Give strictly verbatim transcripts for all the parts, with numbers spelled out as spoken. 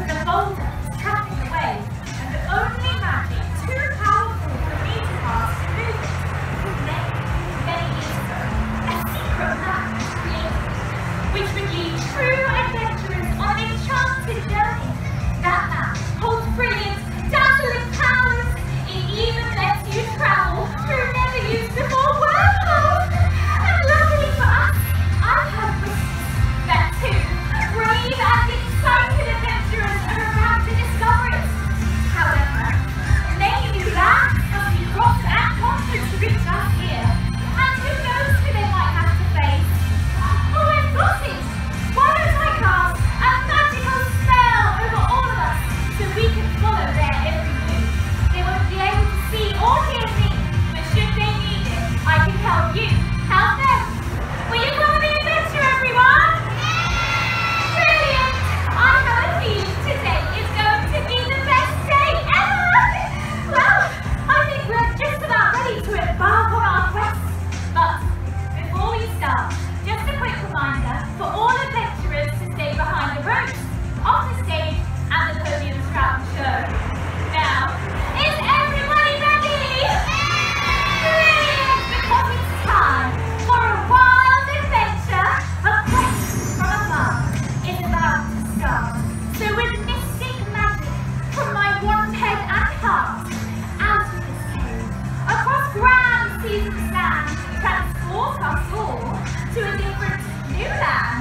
the boulder is trapping the wave, and the only magic too powerful for me to pass to move it. Many, many years ago, a secret map was created, which would lead true adventurers on an enchanted journey. That map holds brilliant, dazzling powers. It even lets you travel through never used before wormholes. And luckily for us, I've heard whispers that two brave and excited adventurers are about to discover it. However, many new lands must be crossed and conquered to reach us here. And who knows who they might have to face? Oh, I've got it! Why don't I cast a magical spell over all of us so we can follow their every move? They won't be able to see or hear me, but should they need it, I can help you help them. Will you come on the adventure, everyone? Brilliant! I have a feeling today is going to be the best day ever! Well, I think we're just about ready to embark on our quest. But before we start, just a quick reminder for all adventurers to stay behind the ropes, off the stage, and the podium throughout the show. Now, is everybody ready? Brilliant! Because it's time for a wild adventure. A quest from above is about to start. So with mystic magic from my wand head and heart, out of this cave, across grand seas of sand, transport us all to a different new land.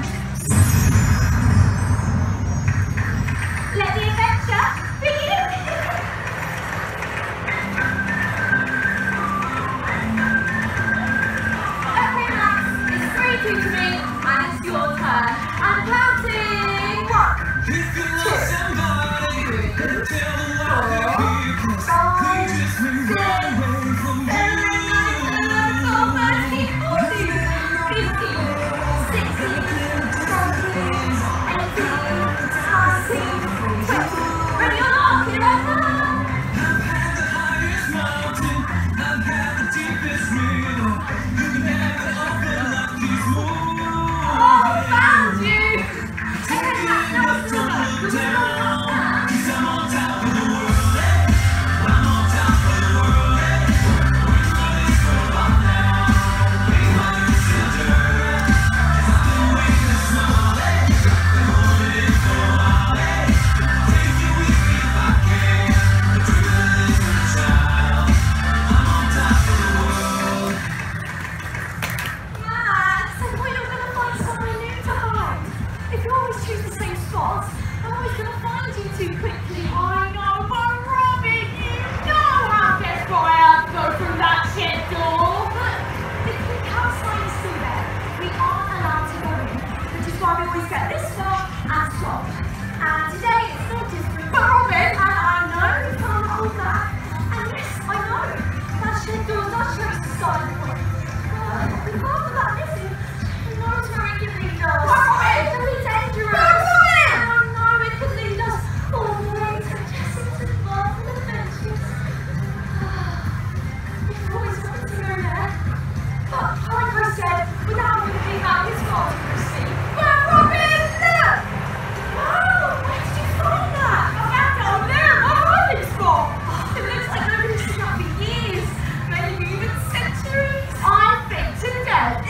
Let the adventure begin! Okay, Max, it's three two to me, and it's your turn. I'm counting one, two, three, four, five, six, seven, eight, nine, ten, eleven, twelve, thirteen, fourteen, fifteen, sixteen, seventeen, eighteen, nineteen, twenty. Ready or not, here I come! Oh, found you! Okay, Max, now what's the number? Which one was that? Max, I thought you were going to find somewhere new to hide. If you always choose the same spots, I'm always going to find you too quickly. I know, but Robyn, you know how desperate I am to go through that shed door. But the key outside is still there. We aren't allowed to go in, which is why we always get this far and stop. And today it's no different. But Robyn, and I know you can't hold that. And yes, I know, that shed door does show us the starting point. But because of that missing, who knows where it could lead us? Robyn! It could be dangerous. Robyn! I know it could lead us all the way to Chessington World of Adventures. We've always wanted to go there. But like I said, without having to leave out his fault, you see. But Robyn, look! Wow, where did you find that? I found it over there, my hiding spot. It looks like nobody's seen that for years, maybe even centuries. I think today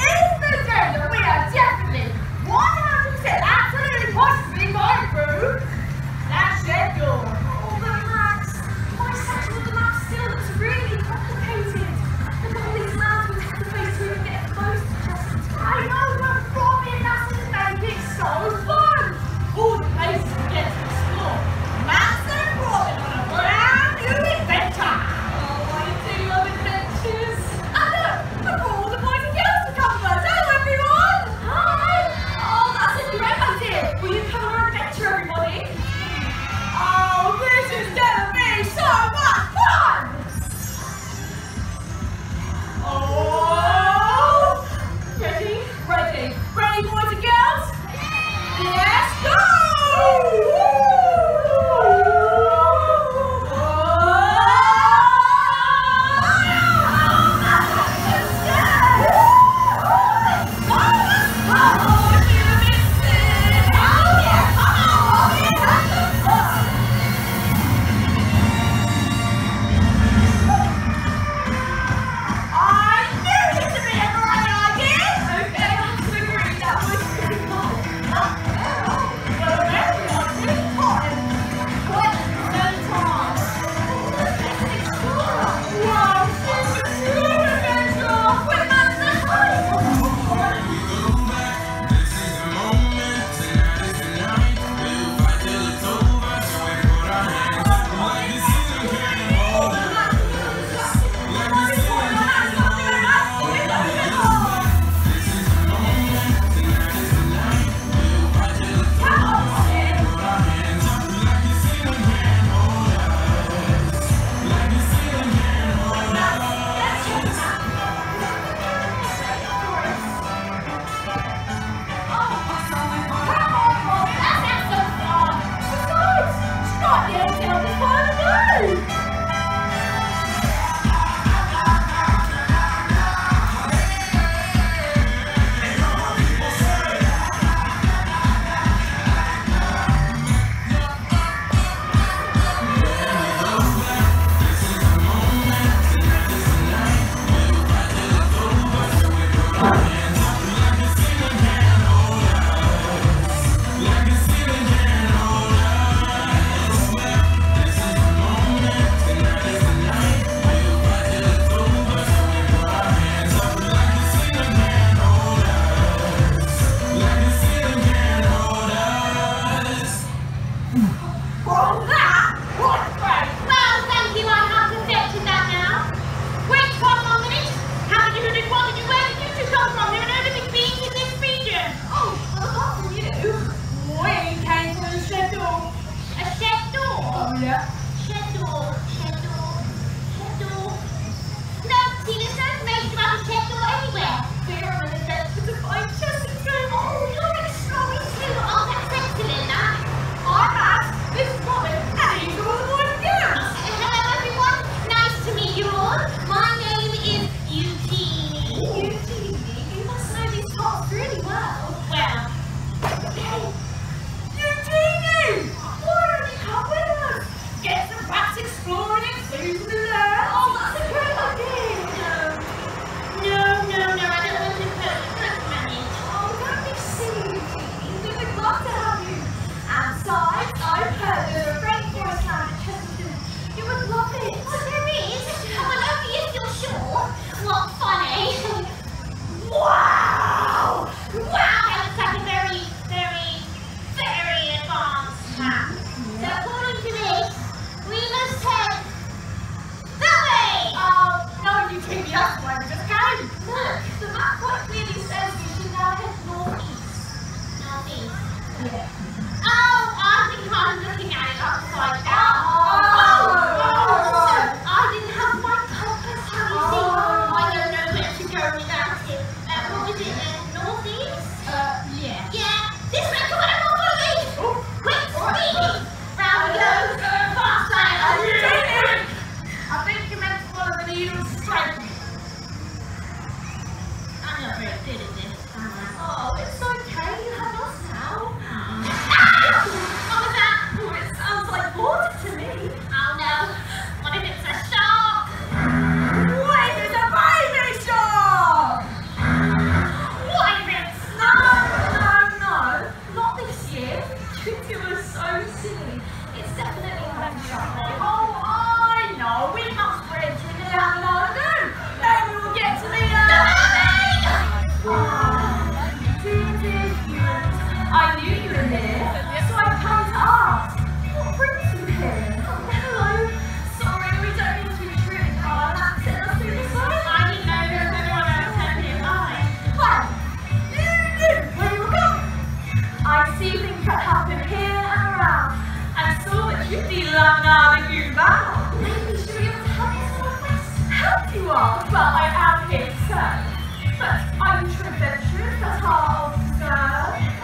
Oh, I think I'm looking at it upside down. Oh, oh, oh. I didn't have my compass, have you seen? I don't know where to go without it. Uh, what was it, uh, northeast? Uh, yeah. Yeah, this way, come on, come on, follow me. Quick, speedy. Round we go, fast like a little. I think you meant to follow the needle straight. I'm not very good at this, am I? Oh, it's okay. You have lost now. What was that? Oh, it sounds like water to me. Oh no, what if it's a shark? What if it's a baby shark? What if it's... No, no, no. Not this year. You were so silly. It's definitely a baby shark. Oh, I know. We must bridge in the afternoon. Maybe we'll get to the... I knew you were here, so I've come to ask. What brings you here? Oh, hello. Sorry, we don't mean to intrude, but I'll have to send us through this way. I didn't know there was anyone else out nearby. Well, you knew where you were going. I see things that happen here and around, and saw that you'd be learning you now. Maybe should be able to help us with this. Help you are? Well, I am here to serve. But are you true adventurers that are of stir?